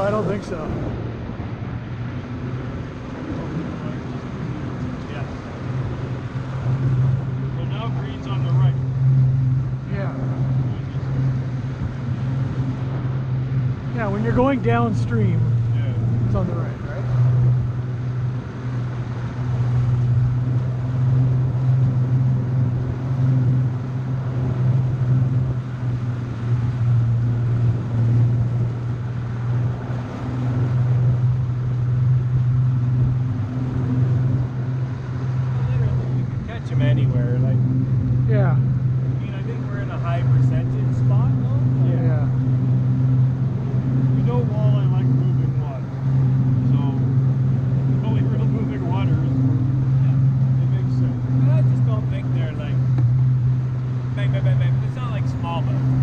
I don't think so. Yeah. So now green's on the right. Yeah. Yeah, when you're going downstream, Yeah. it's on the right, right? Catch him anywhere, like. Yeah. I mean, I think we're in a high percentage spot, though. Yeah. You know, walleye like moving water, so the only real moving water is. Yeah, it makes sense. But I just don't think they're like. Bang, bang, bang, bang. It's not like smallmouth.